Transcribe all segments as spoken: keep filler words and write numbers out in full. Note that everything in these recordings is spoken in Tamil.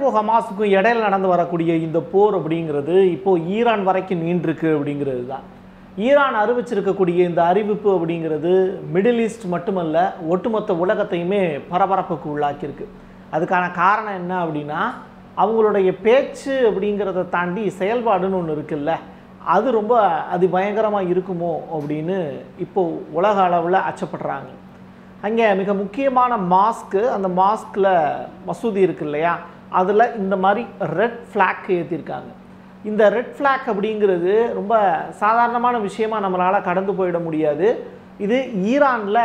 இஸ்ரேலுக்கும் ஹமாஸுக்கும் இடையில நடந்து வரக்கூடிய இந்த போர் அப்படிங்கிறது இப்போது ஈரான் வரைக்கும் நீண்டிருக்கு அப்படிங்கிறது தான். ஈரான் அறிவிச்சிருக்கக்கூடிய இந்த அறிவிப்பு அப்படிங்கிறது மிடில் ஈஸ்ட் மட்டுமல்ல, ஒட்டுமொத்த உலகத்தையுமே பரபரப்புக்கு உள்ளாக்கியிருக்கு. அதுக்கான காரணம் என்ன அப்படின்னா, அவங்களுடைய பேச்சு அப்படிங்கிறத தாண்டி செயல்பாடுன்னு ஒன்று இருக்குல்ல, அது ரொம்ப அது பயங்கரமாக இருக்குமோ அப்படின்னு இப்போது உலக அளவில் அச்சப்படுறாங்க. அங்கே மிக முக்கியமான மாஸ்க்கு, அந்த மாஸ்கில் மசூதி இருக்கு இல்லையா, அதில் இந்த மாதிரி ரெட் ஃப்ளாக் ஏற்றிருக்காங்க. இந்த ரெட் ஃப்ளாக் அப்படிங்கிறது ரொம்ப சாதாரணமான விஷயமாக நம்மளால் கடந்து போயிட முடியாது. இது ஈரானில்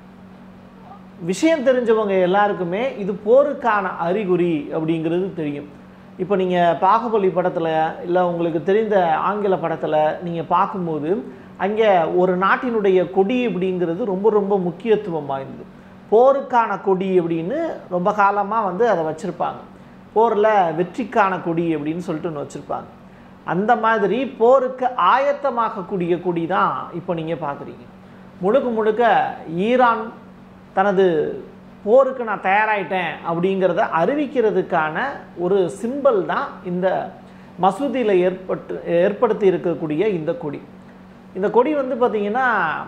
விஷயம் தெரிஞ்சவங்க எல்லாருக்குமே இது போருக்கான அறிகுறி அப்படிங்கிறது தெரியும். இப்போ நீங்கள் பாகுபலி படத்தில் இல்லை உங்களுக்கு தெரிந்த ஆங்கில படத்தில் நீங்கள் பார்க்கும்போது அங்கே ஒரு நாட்டினுடைய கொடி அப்படிங்கிறது ரொம்ப ரொம்ப முக்கியத்துவம் வாய்ந்தது. போருக்கான கொடி அப்படின்னு ரொம்ப காலமாக வந்து அதை வச்சுருப்பாங்க. போரில் வெற்றிக்கான கொடி அப்படின்னு சொல்லிட்டு ஒன்று வச்சுருப்பாங்க. அந்த மாதிரி போருக்கு ஆயத்தமாகக்கூடிய கொடி தான் இப்போ நீங்கள் பார்க்குறீங்க. முழுக்க முழுக்க ஈரான் தனது போருக்கு நான் தயாராகிட்டேன் அப்படிங்கிறத அறிவிக்கிறதுக்கான ஒரு சிம்பல் தான் இந்த மசூதியில் ஏற்பட்டு ஏற்படுத்தி இருக்கக்கூடிய இந்த கொடி. இந்த கொடி வந்து பார்த்திங்கன்னா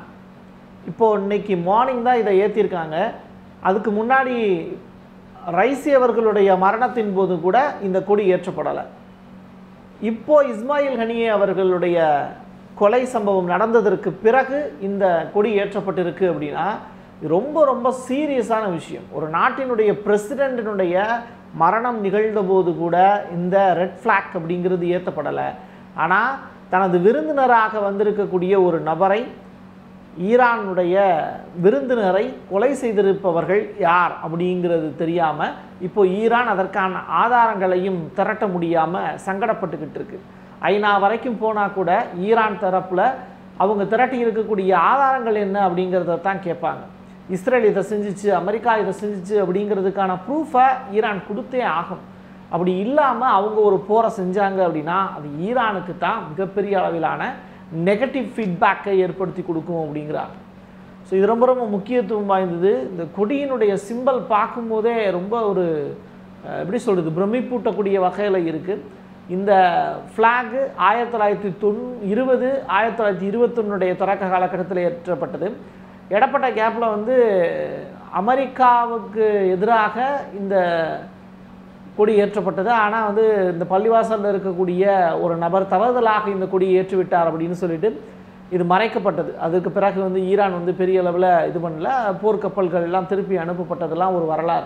இப்போது இன்றைக்கி மார்னிங் தான் இதை ஏற்றிருக்காங்க. அதுக்கு முன்னாடி ரைசி அவர்களுடைய மரணத்தின் போது கூட இந்த கொடி ஏற்றப்படலை. இப்போது இஸ்மாயில் ஹனியே அவர்களுடைய கொலை சம்பவம் நடந்ததற்கு பிறகு இந்த கொடி ஏற்றப்பட்டிருக்கு அப்படின்னா ரொம்ப ரொம்ப சீரியஸான விஷயம். ஒரு நாட்டினுடைய பிரசிடென்டினுடைய மரணம் நிகழ்ந்த போது கூட இந்த ரெட் ஃப்ளாக் அப்படிங்கிறது ஏற்றப்படலை. ஆனால் தனது விருந்தினராக வந்திருக்கக்கூடிய ஒரு நபரை, ஈரானுடைய விருந்தினரை கொலை செய்திருப்பவர்கள் யார் அப்படிங்கிறது தெரியாமல் இப்போ ஈரான் அதற்கான ஆதாரங்களையும் திரட்ட முடியாமல் சங்கடப்பட்டுக்கிட்டு இருக்கு. ஐநா வரைக்கும் போனால் கூட ஈரான் தரப்பில் அவங்க திரட்டி இருக்கக்கூடிய ஆதாரங்கள் என்ன அப்படிங்கிறத தான் கேட்பாங்க. இஸ்ரேல் இதை செஞ்சிச்சு, அமெரிக்கா இதை செஞ்சிச்சு அப்படிங்கிறதுக்கான ப்ரூஃபை ஈரான் கொடுத்தே ஆகும். அப்படி இல்லாமல் அவங்க ஒரு போரை செஞ்சாங்க அப்படின்னா அது ஈரானுக்கு தான் மிகப்பெரிய அளவிலான நெகட்டிவ் ஃபீட்பேக்கை ஏற்படுத்தி கொடுக்கும் அப்படிங்கிறாங்க. ஸோ இது ரொம்ப ரொம்ப முக்கியத்துவம் வாய்ந்தது. இந்த கொடியினுடைய சிம்பல் பார்க்கும்போதே ரொம்ப ஒரு எப்படி சொல்கிறது, பிரமிப்பூட்டக்கூடிய வகையில் இருக்குது. இந்த ஃப்ளாகு ஆயிரத்தி தொள்ளாயிரத்தி தொண்ணூ இருபது ஆயிரத்தி தொள்ளாயிரத்தி இருபத்தொன்னுடைய தொடக்க காலகட்டத்தில் ஏற்றப்பட்டது. இடப்பட்ட கேப்பில் வந்து அமெரிக்காவுக்கு எதிராக இந்த கொடி ஏற்றப்பட்டது. ஆனால் வந்து இந்த பள்ளிவாசலில் இருக்கக்கூடிய ஒரு நபர் தவறுதலாக இந்த கொடியை ஏற்றிவிட்டார் அப்படின்னு சொல்லிட்டு இது மறைக்கப்பட்டது. அதுக்கு பிறகு வந்து ஈரான் வந்து பெரிய அளவில் இது பண்ணல, போர்க்கப்பல்கள் எல்லாம் திருப்பி அனுப்பப்பட்டதெல்லாம் ஒரு வரலாறு.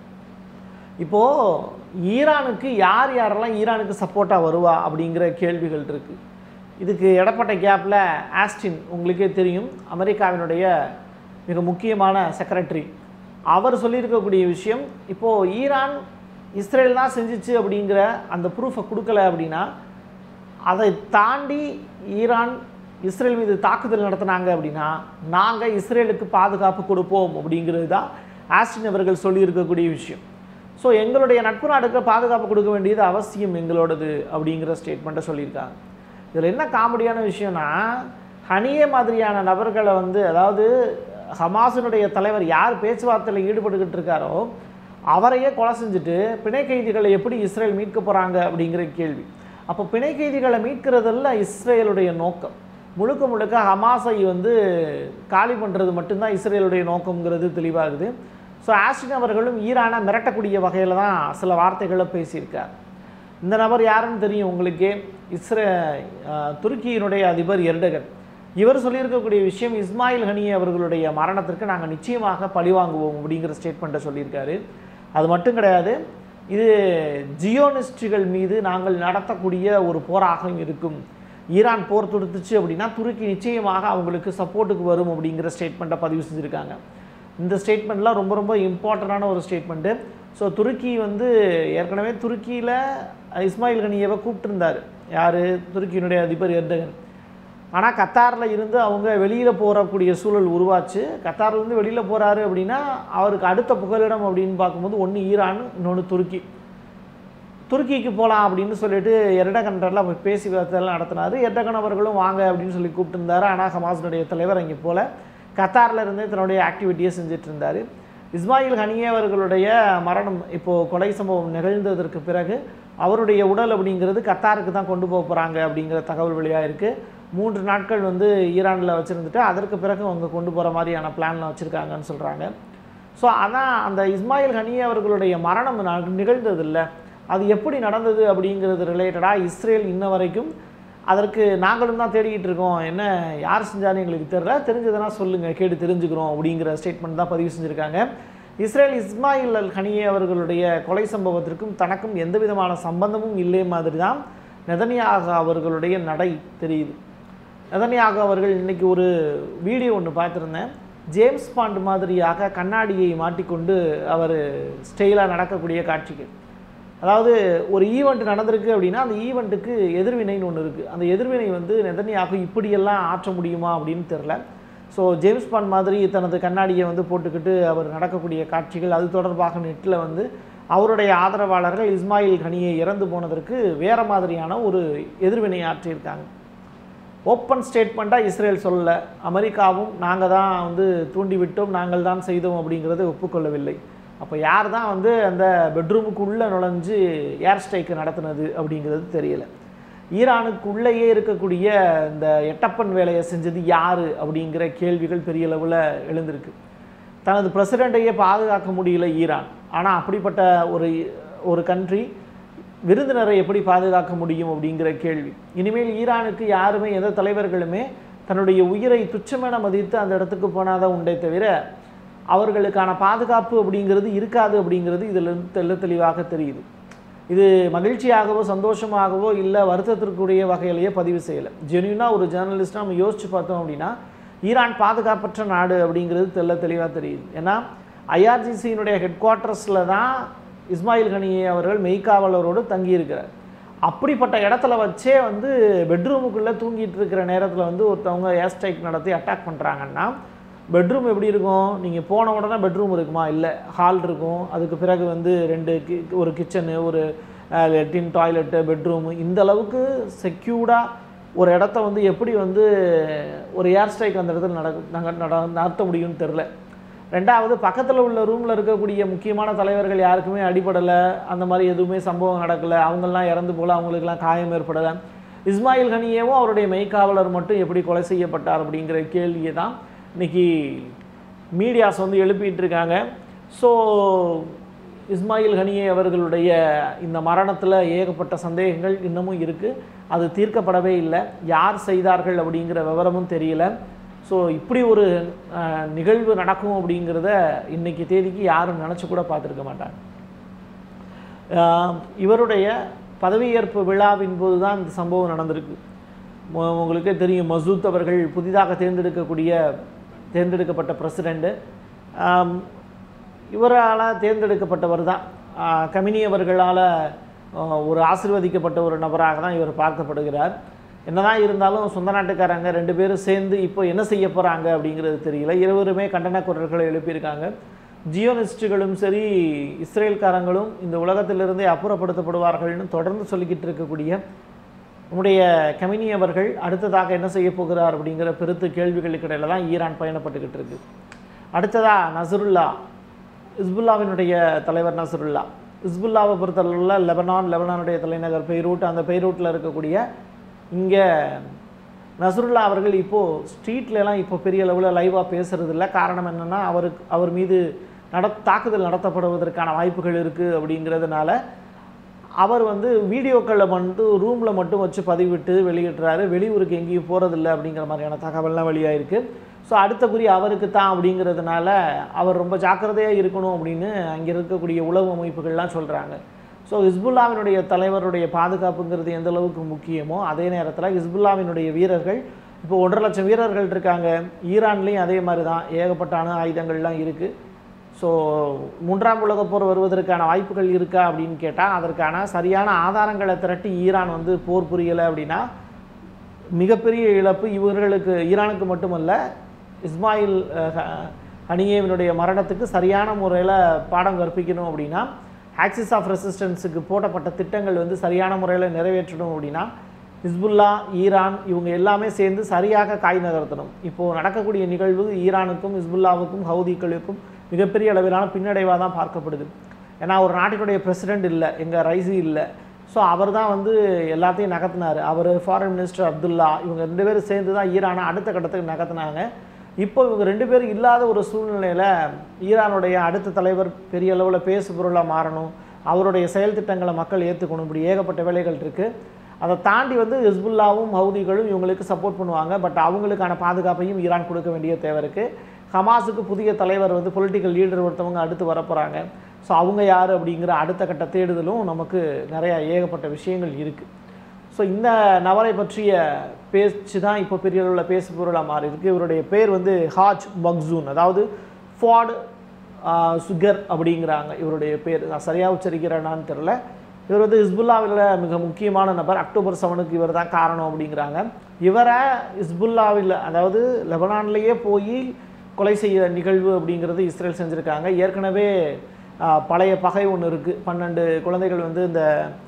இப்போது ஈரானுக்கு யார் யாரெல்லாம் ஈரானுக்கு சப்போர்ட்டாக வருவா அப்படிங்கிற கேள்விகள் இருக்குது. இதுக்கு இடப்பட்ட கேப்பில் ஆஸ்டின் உங்களுக்கே தெரியும், அமெரிக்காவினுடைய மிக முக்கியமான செக்ரட்டரி, அவர் சொல்லியிருக்கக்கூடிய விஷயம், இப்போது ஈரான் இஸ்ரேல் தான் செஞ்சிச்சு அப்படிங்கிற அந்த ப்ரூஃபை கொடுக்கல அப்படின்னா அதை தாண்டி ஈரான் இஸ்ரேல் மீது தாக்குதல் நடத்தினாங்க அப்படின்னா நாங்கள் இஸ்ரேலுக்கு பாதுகாப்பு கொடுப்போம் அப்படிங்கிறது தான் ஆஸ்டின் அவர்கள் சொல்லியிருக்கக்கூடிய விஷயம். ஸோ எங்களுடைய நட்பு நாடுக்கு பாதுகாப்பு கொடுக்க வேண்டியது அவசியம் எங்களோடது அப்படிங்கிற ஸ்டேட்மெண்ட்டை சொல்லியிருக்காங்க. இதில் என்ன காமெடியான விஷயம்னா, ஹனியே மாதிரியான நபர்களை வந்து, அதாவது ஹமாஸினுடைய தலைவர் யார் பேச்சுவார்த்தையில் ஈடுபட்டுக்கிட்டு இருக்காரோ அவரையே கொலை செஞ்சுட்டு பிணை கைதிகளை எப்படி இஸ்ரேல் மீட்க போகிறாங்க அப்படிங்கிற கேள்வி. அப்போ பிணை கைதிகளை மீட்கிறதெல்லாம் இஸ்ரேலுடைய நோக்கம். முழுக்க முழுக்க ஹமாஸை வந்து காலி பண்ணுறது மட்டும்தான் இஸ்ரேலுடைய நோக்கங்கிறது தெளிவாகுது. ஸோ ஆஸ்டின் அவர்களும் ஈரானை மிரட்டக்கூடிய வகையில் தான் சில வார்த்தைகளை பேசியிருக்கார். இந்த நபர் யாருன்னு தெரியும் உங்களுக்கே, இஸ்ரே துருக்கியினுடைய அதிபர் எர்டகன். இவர் சொல்லியிருக்கக்கூடிய விஷயம், இஸ்மாயில் ஹனியே அவர்களுடைய மரணத்திற்கு நாங்கள் நிச்சயமாக பழிவாங்குவோம் அப்படிங்கிற ஸ்டேட்மெண்ட்டை சொல்லியிருக்காரு. அது மட்டும் கிடையாது, இது ஜியோனிஸ்டுகள் மீது நாங்கள் நடத்தக்கூடிய ஒரு போராக இருக்கும். ஈரான் போர் தொடுத்துச்சு அப்படின்னா துருக்கி நிச்சயமாக அவங்களுக்கு சப்போர்ட்டுக்கு வரும் அப்படிங்கிற ஸ்டேட்மெண்ட்டை பதிவு செஞ்சுருக்காங்க. இந்த ஸ்டேட்மெண்ட்லாம் ரொம்ப ரொம்ப இம்பார்ட்டண்டான ஒரு ஸ்டேட்மெண்ட்டு. ஸோ துருக்கி வந்து ஏற்கனவே துருக்கியில் இஸ்மாயில் ஹனியேவை கூப்பிட்டுருந்தார் யார், துருக்கியினுடைய அதிபர் எர்டகன். ஆனால் கத்தாரில் இருந்து அவங்க வெளியில் போகக்கூடிய சூழல் உருவாச்சு. கத்தார்லேருந்து வெளியில் போகிறாரு அப்படின்னா அவருக்கு அடுத்த புகலிடம் அப்படின்னு பார்க்கும்போது ஒன்று ஈரான், இன்னொன்று துருக்கி. துருக்கிக்கு போகலாம் அப்படின்னு சொல்லிட்டு எர்டகன்லாம் பேசி வார்த்தையெல்லாம் நடத்தினார். எர்டகன் அவர்களும் வாங்க அப்படின்னு சொல்லி கூப்பிட்டுருந்தார். ஆனால் ஹமாஸினுடைய தலைவர் அங்கே போல் கத்தாரில் இருந்தே தன்னுடைய ஆக்டிவிட்டியை செஞ்சுட்டு இருந்தார். இஸ்மாயில் ஹனியே அவர்களுடைய மரணம் இப்போது கொலை சம்பவம் நிகழ்ந்ததற்கு பிறகு அவருடைய உடல் அப்படிங்கிறது கத்தாருக்கு தான் கொண்டு போக போகிறாங்க அப்படிங்கிற தகவல் வெளியாக இருக்குது. மூன்று நாட்கள் வந்து ஈரானில் வச்சுருந்துட்டு அதற்கு பிறகு அவங்க கொண்டு போகிற மாதிரியான பிளான்லாம் வச்சுருக்காங்கன்னு சொல்கிறாங்க. ஸோ அதான் அந்த இஸ்மாயில் ஹனியே அவர்களுடைய மரணம் நிகழ்ந்தது இல்லை, அது எப்படி நடந்தது அப்படிங்கிறது ரிலேட்டடாக இஸ்ரேல் இன்ன வரைக்கும் அதற்கு நாங்களும் தான் தேடிக்கிட்டு இருக்கோம், என்ன யார் செஞ்சாலும் எங்களுக்கு தெரியல, தெரிஞ்சதுன்னா சொல்லுங்கள் கேட்டு தெரிஞ்சுக்கிறோம் அப்படிங்கிற ஸ்டேட்மெண்ட் தான் பதிவு செஞ்சுருக்காங்க. இஸ்ரேல் இஸ்மாயில் அல் ஹனியே அவர்களுடைய கொலை சம்பவத்திற்கும் தனக்கும் எந்த விதமான சம்பந்தமும் இல்லை மாதிரி தான் நெதன்யாகு அவர்களுடைய நடை தெரியுது. நெதன்யாகு அவர்கள் இன்றைக்கி ஒரு வீடியோ ஒன்று பார்த்துருந்தேன், ஜேம்ஸ் பாண்ட் மாதிரியாக கண்ணாடியை மாட்டிக்கொண்டு அவர் ஸ்டைலாக நடக்கக்கூடிய காட்சிகள். அதாவது ஒரு ஈவெண்ட் நடந்திருக்கு அப்படின்னா அந்த ஈவெண்ட்டுக்கு எதிர்வினைன்னு ஒன்று இருக்குது, அந்த எதிர்வினை வந்து நெதன்யாகு இப்படியெல்லாம் ஆற்ற முடியுமா அப்படின்னு தெரில. ஸோ ஜேம்ஸ் பாண்ட் மாதிரி தனது கண்ணாடியை வந்து போட்டுக்கிட்டு அவர் நடக்கக்கூடிய காட்சிகள், அது தொடர்பாக நெட்டில் வந்து அவருடைய ஆதரவாளர்கள் இஸ்மாயில் ஹனியே இறந்து போனதற்கு வேறு மாதிரியான ஒரு எதிர்வினை ஆற்றியிருக்காங்க. ஓப்பன் ஸ்டேட்மெண்ட்டாக இஸ்ரேல் சொல்லலை, அமெரிக்காவும் நாங்கள் தான் வந்து தூண்டிவிட்டோம், நாங்கள் தான் செய்தோம் அப்படிங்கிறத ஒப்புக்கொள்ளவில்லை. அப்போ யார் தான் வந்து அந்த பெட்ரூமுக்குள்ளே நுழைஞ்சு ஏர் ஸ்ட்ரைக்கு நடத்துனது அப்படிங்கிறது தெரியலை. ஈரானுக்குள்ளேயே இருக்கக்கூடிய இந்த எட்டப்பன் வேலையை செஞ்சது யார் அப்படிங்கிற கேள்விகள் பெரிய அளவில் எழுந்திருக்கு. தனது பிரசிடெண்ட்டையே பாதுகாக்க முடியல ஈரான், ஆனால் அப்படிப்பட்ட ஒரு ஒரு கண்ட்ரி விருந்தினரை எப்படி பாதுகாக்க முடியும் அப்படிங்கிற கேள்வி. இனிமேல் ஈரானுக்கு யாருமே எந்த தலைவர்களுமே தன்னுடைய உயிரை துச்சமென மதித்து அந்த இடத்துக்கு போனாதான் உண்டே தவிர அவர்களுக்கான பாதுகாப்பு அப்படிங்கிறது இருக்காது அப்படிங்கிறது இதில் தெல்ல தெளிவாக தெரியுது. இது மகிழ்ச்சியாகவோ சந்தோஷமாகவோ இல்லை வருத்தத்திற்குரிய வகையிலேயே பதிவு செய்யலை. ஜென்யூனாக ஒரு ஜேர்னலிஸ்ட்டாக நம்ம யோசித்து பார்த்தோம் அப்படின்னா ஈரான் பாதுகாப்பற்ற நாடு அப்படிங்கிறது தெல்ல தெளிவாக தெரியுது. ஏன்னா ஐஆர்ஜிசியினுடைய ஹெட் குவார்ட்டர்ஸில் தான் இஸ்மாயில் ஹனியே அவர்கள் மெய்காவலரோடு தங்கியிருக்கிறார். அப்படிப்பட்ட இடத்துல வச்சே வந்து பெட்ரூமுக்குள்ளே தூங்கிட்டு இருக்கிற நேரத்தில் வந்து ஒருத்தவங்க ஏர் ஸ்ட்ரைக் நடத்தி அட்டாக் பண்ணுறாங்கன்னா பெட்ரூம் எப்படி இருக்கும்? நீங்கள் போன உடனே பெட்ரூம் இருக்குமா? இல்லை, ஹால் இருக்கும், அதுக்கு பிறகு வந்து ரெண்டு கி ஒரு கிச்சனு, ஒரு லெட்டின், டாய்லெட்டு, பெட்ரூமு, இந்த அளவுக்கு செக்யூர்டாக ஒரு இடத்த வந்து எப்படி வந்து ஒரு ஏர் ஸ்ட்ரைக் அந்த இடத்துல நட நட நடத்த முடியும்னு தெரில. ரெண்டாவது, பக்கத்தில் உள்ள ரூமில் இருக்கக்கூடிய முக்கியமான தலைவர்கள் யாருக்குமே அடிபடலை, அந்த மாதிரி எதுவுமே சம்பவம் நடக்கலை, அவங்கெல்லாம் இறந்து போல், அவங்களுக்கெல்லாம் காயம் ஏற்படலை. இஸ்மாயில் ஹனியேவும் அவருடைய மெய்காவலர் மட்டும் எப்படி கொலை செய்யப்பட்டார் அப்படிங்கிற கேள்வியை தான் இன்றைக்கி மீடியாஸ் வந்து எழுப்பிட்டு இருக்காங்க. ஸோ இஸ்மாயில் ஹனியே அவர்களுடைய இந்த மரணத்தில் ஏகப்பட்ட சந்தேகங்கள் இன்னமும் இருக்குது, அது தீர்க்கப்படவே இல்லை. யார் செய்தார்கள் அப்படிங்கிற விவரமும் தெரியல. ஸோ இப்படி ஒரு நிகழ்வு நடக்கும் அப்படிங்கிறத இன்றைக்கி தேதிக்கு யாரும் நினச்சி கூட பார்த்துருக்க மாட்டாங்க. இவருடைய பதவியேற்பு விழாவின் போது தான் இந்த சம்பவம் நடந்திருக்கு. உங்களுக்கே தெரியும், மசூத் அவர்கள் புதிதாக தேர்ந்தெடுக்கக்கூடிய தேர்ந்தெடுக்கப்பட்ட பிரசிடெண்ட்டு, இவரால் தேர்ந்தெடுக்கப்பட்டவர் தான். கமினி அவர்களால் ஒரு ஆசீர்வதிக்கப்பட்ட ஒரு நபராக தான் இவர் பார்க்கப்படுகிறார். என்னதான் இருந்தாலும் சொந்த நாட்டுக்காரங்க ரெண்டு பேரும் சேர்ந்து இப்போ என்ன செய்ய போகிறாங்க அப்படிங்கிறது தெரியல. இருவருமே கண்டன குரல்களை எழுப்பியிருக்காங்க. ஜியோனிஸ்டுகளும் சரி இஸ்ரேல்காரங்களும் இந்த உலகத்திலிருந்தே அப்புறப்படுத்தப்படுவார்கள்னு தொடர்ந்து சொல்லிக்கிட்டு இருக்கக்கூடிய நம்முடைய கமினி அவர்கள் அடுத்ததாக என்ன செய்ய போகிறார் அப்படிங்கிற பெருத்து கேள்விகளுக்கு இடையில தான் ஈரான் பயணப்பட்டுக்கிட்டு இருக்கு. அடுத்ததாக நசருல்லா, ஹிஸ்புல்லாவினுடைய தலைவர் நசருல்லா. ஹிஸ்புல்லாவை பொறுத்தளவில் லெபனான், லெபனானுடைய தலைநகர் பெய்ரூட், அந்த பெய்ரூட்டில் இருக்கக்கூடிய இங்கே நசருல்லா அவர்கள் இப்போது ஸ்ட்ரீட்லலாம் இப்போ பெரிய அளவில் லைவாக பேசுகிறது இல்லை. காரணம் என்னென்னா அவருக்கு அவர் மீது நட தாக்குதல் நடத்தப்படுவதற்கான வாய்ப்புகள் இருக்குது அப்படிங்கிறதுனால அவர் வந்து வீடியோக்களில் வந்து ரூமில் மட்டும் வச்சு பதிவிட்டு வெளியிடுறாரு. வெளியூருக்கு எங்கேயும் போகிறதில்லை அப்படிங்கிற மாதிரியான தகவல்லாம் வெளியாகிருக்கு. ஸோ அடுத்த குறி அவருக்கு தான் அப்படிங்கிறதுனால அவர் ரொம்ப ஜாக்கிரதையாக இருக்கணும் அப்படின்னு அங்கே இருக்கக்கூடிய உளவு அமைப்புகள்லாம் சொல்கிறாங்க. ஸோ ஹிஸ்புல்லாவினுடைய தலைவருடைய பாதுகாப்புங்கிறது எந்த அளவுக்கு முக்கியமோ அதே நேரத்தில் ஹிஸ்புல்லாவினுடைய வீரர்கள் இப்போ ஒன்றரை லட்சம் வீரர்கள் இருக்காங்க. ஈரான்லேயும் அதே மாதிரி தான் ஏகப்பட்ட அணு ஆயுதங்கள்லாம் இருக்குது. ஸோ மூன்றாம் உலகப் போர் வருவதற்கான வாய்ப்புகள் இருக்கா அப்படின்னு கேட்டால் அதற்கான சரியான ஆதாரங்களை திரட்டி ஈரான் வந்து போர் புரியலை அப்படின்னா மிகப்பெரிய இழப்பு இவர்களுக்கு, ஈரானுக்கு மட்டுமல்ல, இஸ்மாயில் ஹனியேவினுடைய மரணத்துக்கு சரியான முறையில் பாடம் கற்பிக்கணும் அப்படின்னா, ஆக்சிஸ் ஆஃப் ரெசிஸ்டன்ஸுக்கு போடப்பட்ட திட்டங்கள் வந்து சரியான முறையில் நிறைவேற்றணும் அப்படின்னா ஹிஸ்புல்லா, ஈரான் இவங்க எல்லாமே சேர்ந்து சரியாக காய் நகர்த்தணும். இப்போது நடக்கக்கூடிய நிகழ்வு ஈரானுக்கும் ஹிஸ்புல்லாவுக்கும் ஹவுதிகளுக்கும் மிகப்பெரிய அளவிலான பின்னடைவாக தான் பார்க்கப்படுது. ஏன்னா ஒரு நாட்டினுடைய பிரசிடெண்ட் இல்லை, எங்கள் ரைசி இல்லை. ஸோ அவர் தான் வந்து எல்லாத்தையும் நகர்த்தினார். அவர் ஃபாரின் மினிஸ்டர் அப்துல்லா இவங்க ரெண்டு பேரும் சேர்ந்து தான் ஈரானை அடுத்த கட்டத்துக்கு நகர்த்தினாங்க. இப்போ இவங்க ரெண்டு பேரும் இல்லாத ஒரு சூழ்நிலையில் ஈரானுடைய அடுத்த தலைவர் பெரிய அளவில் பேசு பொருளாக மாறணும், அவருடைய செயல் திட்டங்களை மக்கள் ஏற்றுக்கணும், இப்படி ஏகப்பட்ட வேலைகள் இருக்குது. அதை தாண்டி வந்து ஹிஸ்புல்லாவும் ஹவுதிகளும் இவங்களுக்கு சப்போர்ட் பண்ணுவாங்க. பட் அவங்களுக்கான பாதுகாப்பையும் ஈரான் கொடுக்க வேண்டிய தேவை இருக்குது. ஹமாஸுக்கு புதிய தலைவர் வந்து பொலிட்டிக்கல் லீடர் ஒருத்தவங்க அடுத்து வரப்போகிறாங்க. ஸோ அவங்க யார் அப்படிங்கிற அடுத்த கட்ட தேடுதலும் நமக்கு நிறையா ஏகப்பட்ட விஷயங்கள் இருக்குது. ஸோ இந்த நபரை பற்றிய பேச்சு தான் இப்போ பெரிய அளவில் பேசு பொருளாக மாறி இருக்குது. இவருடைய பேர் வந்து ஹாஜ் மக்சூன், அதாவது ஃபாட் சுகர் அப்படிங்கிறாங்க இவருடைய பேர். நான் சரியாக உச்சரிக்கிறேன்னான்னு தெரில. இவர் வந்து ஹிஸ்புல்லாவில் மிக முக்கியமான நபர். அக்டோபர் செவனுக்கு இவர் தான் காரணம் அப்படிங்கிறாங்க. இவரை ஹிஸ்புல்லாவில் அதாவது லெபனான்லேயே போய் கொலை செய்ய நிகழ்வு அப்படிங்கிறது இஸ்ரேல் செஞ்சுருக்காங்க. ஏற்கனவே பழைய பகை ஒன்று இருக்குது. பன்னெண்டு குழந்தைகள் வந்து இந்த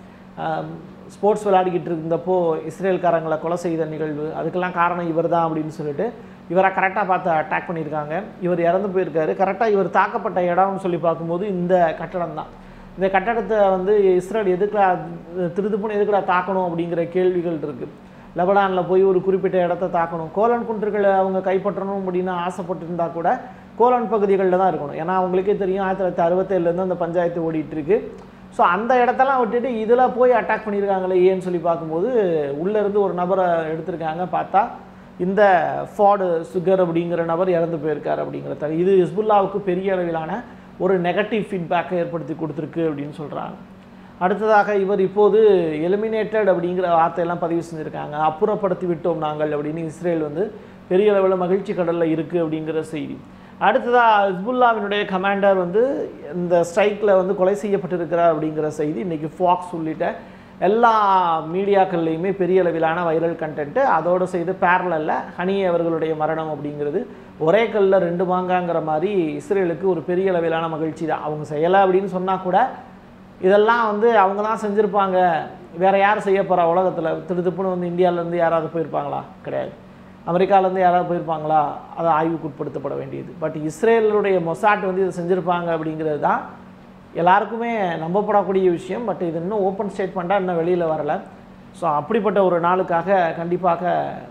ஸ்போர்ட்ஸ் விளையாடிக்கிட்டு இருந்தப்போ இஸ்ரேல்காரங்களை கொலை செய்த நிகழ்வு, அதுக்கெல்லாம் காரணம் இவர் தான் அப்படின்னு சொல்லிட்டு இவரை கரெக்டாக பார்த்து அட்டாக் பண்ணியிருக்காங்க. இவர் இறந்து போயிருக்காரு. கரெக்டாக இவர் தாக்கப்பட்ட இடம்னு சொல்லி பார்க்கும்போது இந்த கட்டடம் தான். இந்த கட்டடத்தை வந்து இஸ்ரேல் எதுக்குடா திருதுப்புன்னு எதுக்குடா தாக்கணும் அப்படிங்கிற கேள்விகள் இருக்குது. லெபனானில் போய் ஒரு குறிப்பிட்ட இடத்த தாக்கணும், கோலன் குன்றுகளை அவங்க கைப்பற்றணும் அப்படின்னு ஆசைப்பட்டிருந்தா கூட கோலன் பகுதிகளில் தான் இருக்கணும். ஏன்னா அவங்களுக்கே தெரியும் ஆயிரத்தி தொள்ளாயிரத்தி அறுபத்தேழுலேருந்து அந்த பஞ்சாயத்து ஓடிட்டுருக்கு. ஸோ அந்த இடத்தெல்லாம் விட்டுட்டு இதில் போய் அட்டாக் பண்ணியிருக்காங்களே ஏன்னு சொல்லி பார்க்கும்போது உள்ளேருந்து ஒரு நபரை எடுத்திருக்காங்க. பார்த்தா இந்த ஃபாடு சுகர் அப்படிங்கிற நபர் இறந்து போயிருக்கார் அப்படிங்கிறத இது ஹிஸ்புல்லாவுக்கு பெரிய அளவிலான ஒரு நெகட்டிவ் ஃபீட்பேக்கை ஏற்படுத்தி கொடுத்துருக்கு அப்படின்னு சொல்கிறாங்க. அடுத்ததாக இவர் இப்போது எலிமினேட்டட் அப்படிங்கிற வார்த்தையெல்லாம் பதிவு செஞ்சுருக்காங்க. அப்புறப்படுத்தி விட்டோம் நாங்கள் அப்படின்னு இஸ்ரேல் வந்து பெரிய அளவில் மகிழ்ச்சி கடலில் இருக்குது அப்படிங்கிற செய்தி. அடுத்ததாக ஹிஸ்புல்லாவினுடைய கமாண்டர் வந்து இந்த ஸ்ட்ரைக்கில் வந்து கொலை செய்யப்பட்டிருக்கிறார் அப்படிங்கிற செய்தி இன்றைக்கி ஃபாக்ஸ் உள்ளிட்ட எல்லா மீடியாக்கள்லேயுமே பெரிய அளவிலான வைரல் கண்டென்ட்டு. அதோடு செய்து பேரலில் ஹனி அவர்களுடைய மரணம் அப்படிங்கிறது ஒரே கல்லில் ரெண்டு மாங்காங்கிற மாதிரி இஸ்ரேலுக்கு ஒரு பெரிய அளவிலான மகிழ்ச்சி தான். அவங்க செய்யலை அப்படின்னு சொன்னால் கூட இதெல்லாம் வந்து அவங்க தான் செஞ்சுருப்பாங்க, வேறு யார் செய்ய போகிறா உலகத்தில்? திருதுப்புன்னு வந்து இந்தியாவிலேருந்து யாராவது போயிருப்பாங்களா? கிடையாது. அமெரிக்காவிலேருந்து யாராவது போயிருப்பாங்களா? அதை ஆய்வுக்கு உட்படுத்தப்பட வேண்டியது. பட் இஸ்ரேலுடைய மொசாட் வந்து இதை செஞ்சுருப்பாங்க அப்படிங்கிறது தான் எல்லாருக்குமே நம்பப்படக்கூடிய விஷயம். பட் இது இன்னும் ஓப்பன் ஸ்டேட்மெண்ட்டாக இன்னும் வெளியில் வரலை. ஸோ அப்படிப்பட்ட ஒரு நாளுக்காக கண்டிப்பாக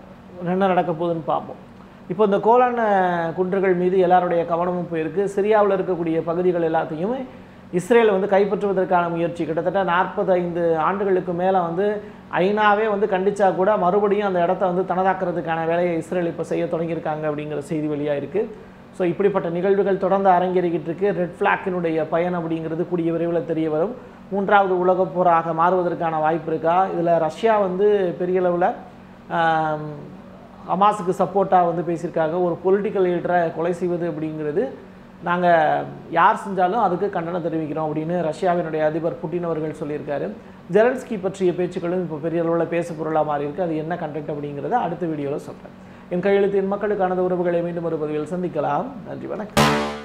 என்ன நடக்க போகுதுன்னு பார்ப்போம். இப்போ இந்த கோலான் குன்றுகள் மீது எல்லாருடைய கவனமும் போயிருக்கு. சிரியாவில் இருக்கக்கூடிய பகுதிகள் எல்லாத்தையுமே இஸ்ரேல் வந்து கைப்பற்றுவதற்கான முயற்சி கிட்டத்தட்ட நாற்பது ஐந்து ஆண்டுகளுக்கு மேலே வந்து ஐநாவே வந்து கண்டிச்சா கூட மறுபடியும் அந்த இடத்த வந்து தனதாக்குறதுக்கான வேலையை இஸ்ரேல் இப்போ செய்ய தொடங்கியிருக்காங்க அப்படிங்கிற செய்தி வெளியாக இருக்குது. ஸோ இப்படிப்பட்ட நிகழ்வுகள் தொடர்ந்து அரங்கேறிக்கிட்டு இருக்கு. ரெட் ஃப்ளாக்கினுடைய பயன் அப்படிங்கிறது கூடிய விரைவில் தெரிய வரும். மூன்றாவது உலகப் போராக மாறுவதற்கான வாய்ப்பு இருக்கா? இதில் ரஷ்யா வந்து பெரிய அளவில் ஹமாஸுக்கு சப்போர்ட்டாக வந்து பேசியிருக்காங்க. ஒரு பொலிட்டிக்கல் லீடரை கொலை செய்வது அப்படிங்கிறது நாங்கள் யார் செஞ்சாலும் அதுக்கு கண்டனம் தெரிவிக்கிறோம் அப்படின்னு ரஷ்யாவினுடைய அதிபர் புட்டின் அவர்கள் சொல்லியிருக்காரு. ஜெலன்ஸ்கி பற்றிய பேச்சுக்களும் இப்போ பெரிய அளவில் பேசு பொருளாக மாறி இருக்குது. அது என்ன கண்டென்ட் அப்படிங்கிறத அடுத்த வீடியோவில் சொல்கிறேன். என் கையெழுத்து என் மக்களுக்கானது உறவுகளை மீண்டும் ஒரு பதிவில் சந்திக்கலாம். நன்றி, வணக்கம்.